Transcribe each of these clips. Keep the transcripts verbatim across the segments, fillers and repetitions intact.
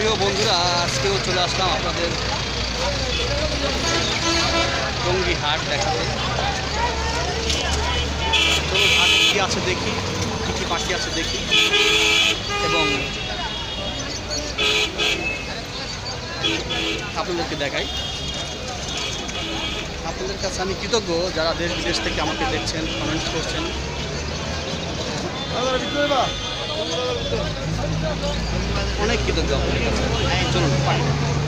প্রিয় বন্ধুরা, আজকেও চলে আসলাম আপনাদের টঙ্গী হাট দেখাতে। চলুন হাটে কী আছে দেখি, কী কী পাখি আছে দেখি এবং আপনাদেরকে দেখাই। আপনাদের কাছে আমি কৃতজ্ঞ যারা দেশ বিদেশ থেকে আমাকে দেখছেন, কমেন্টস করছেন। অনেক কৃতজ্ঞ আপনাদের কাছে। চলুন পাই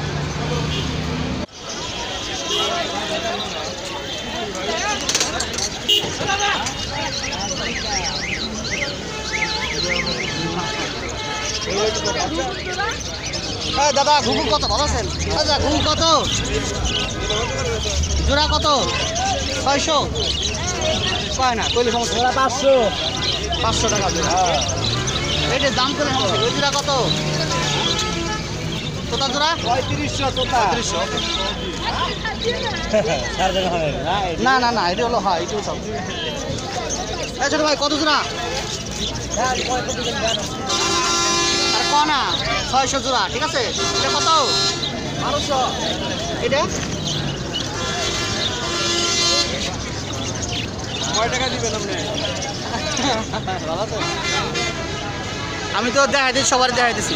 দাদা। ঘুঘু কত ভালো আছেন? দাদা ঘুঘু কত জোড়া? কত? ছয়শো পায় না কইলে সমস্যা। পাঁচশো পাঁচশো টাকা জোড়া। এটার দাম করে ওই জোড়া কত? তোতা জোড়া পঁয়ত্রিশশো। তোতা পঁয়ত্রিশশো। না না না এটা হলো হ্যাঁ এটাও সব। ছোট ভাই কত জোড়া? আর ক না ছয়শো জোড়া। ঠিক আছে, এটা কত? বারোশো। এটা কয় টাকা দিবেন আপনি? ভালো তো, আমি তো দেখাই দিচ্ছি, সবার দেখাই দিচ্ছি।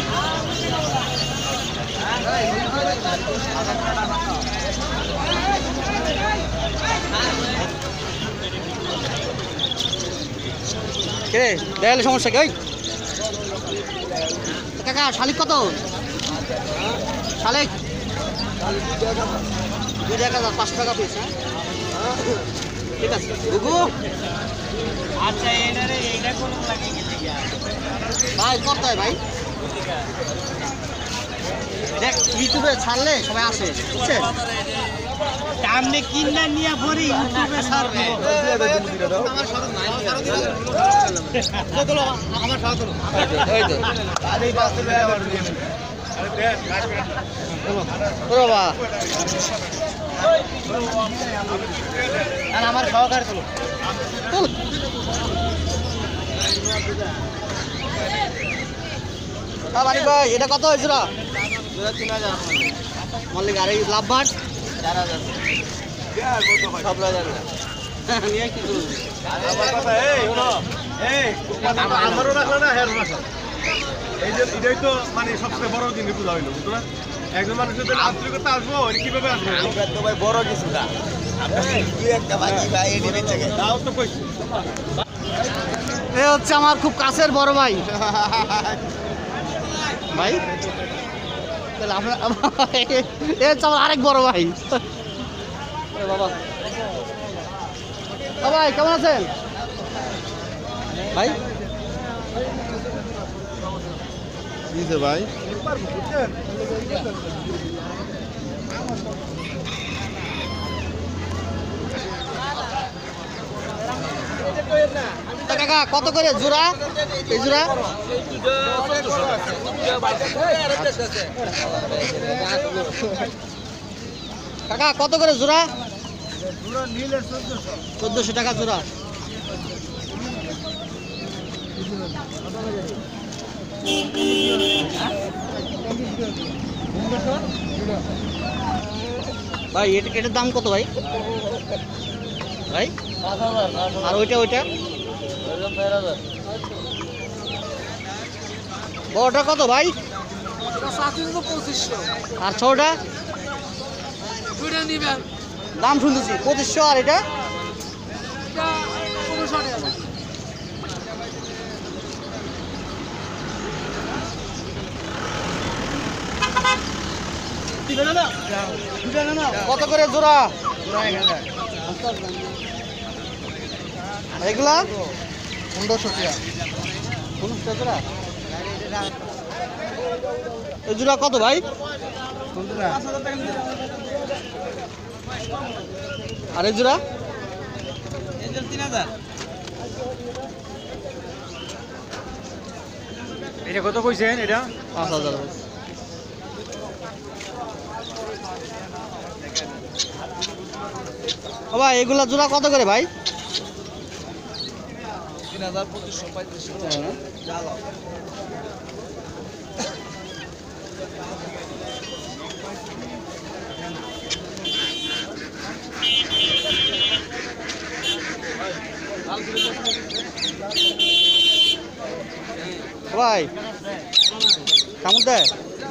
কে দেখালে সমস্যা কি? কাকা শালিক কত? শালিক দুই টাকা পাঁচ টাকা পিস। হ্যাঁ ঠিক আছে। গুগু আচ্ছা ভাই কত ভাই? দেখ ইউটিউবে ছাড়লে সবাই আসে, বুঝছে? সামনে কিনা নিয়ে পরে ইউটিউবে ছাড়বে। আমার সহকারে চলো। ভাই এটা কত হয়েছিল? মল্লিক আর এই লাভ ভাট চার হাজার। সব হাজার নিয়ে কি করবো? আমারও রাখলো না। হ্যাঁ এই যে এটাই তো মানে সবচেয়ে বড় জিনিস পূজা হইলো, বুঝলো না? একজন মানুষের জন্য আন্তরিকতা আসবো, কিভাবে আসবো? তো ভাই বড় কিছু না, এ হচ্ছে আমার খুব কাছের বড় ভাই। ভাই এ হচ্ছে আমার আরেক বড় ভাই। বাবা ভাই কেমন আছেন ভাই? ভাই কাকা কত করে জোড়া? এই জোড়া কাকা কত করে জোড়া? চোদ্দশো টাকা জোড়া। ভাই এটার দাম কত ভাই? ভাই আর ওইটা ওইটা বড়টা কত ভাই? আর ছোটটা দাম শুনতেছি পঁচিশশো। আর এটা কত করে জোড়া? এগুলা পনেরোশো টাকা। পনেরোশো জোড়া। এই জোড়া কত ভাই? আর এই জোড়া তিন হাজার। এটা কত কইছেন? এটা পাঁচ হাজার। ভাই এগুলা জোড়া কত করে ভাই? তিন হাজার পঁচিশশো পঁয়ত্রিশশো। ভাই কেমন দেয়?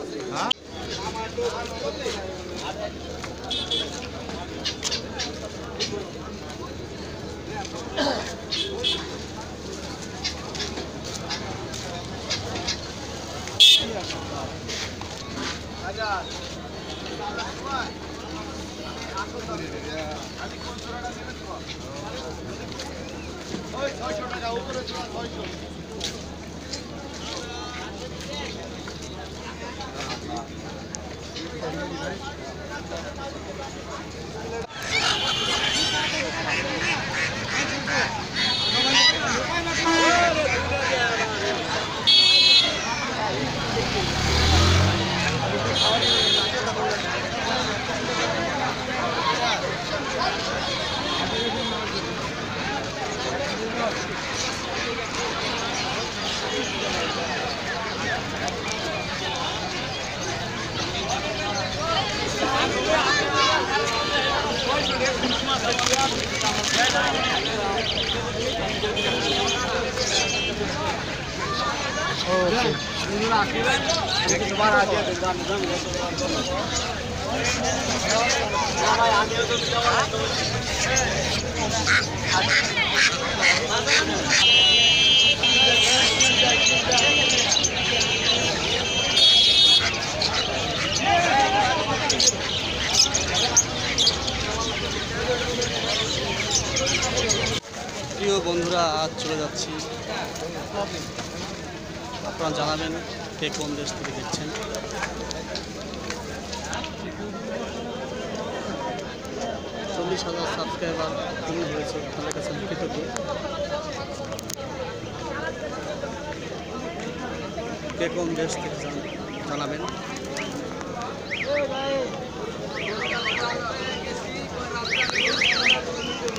প্রিয় বন্ধুরা, আজ চলে যাচ্ছি। আপনারা জানাবেন কে কোন দেশ থেকে দেখছেন। চল্লিশ হাজার সাবস্ক্রাইবার পূর্ণ হয়েছে, আপনাদের কাছে কৃতজ্ঞ। কে কোন দেশ থেকে জানাবেন।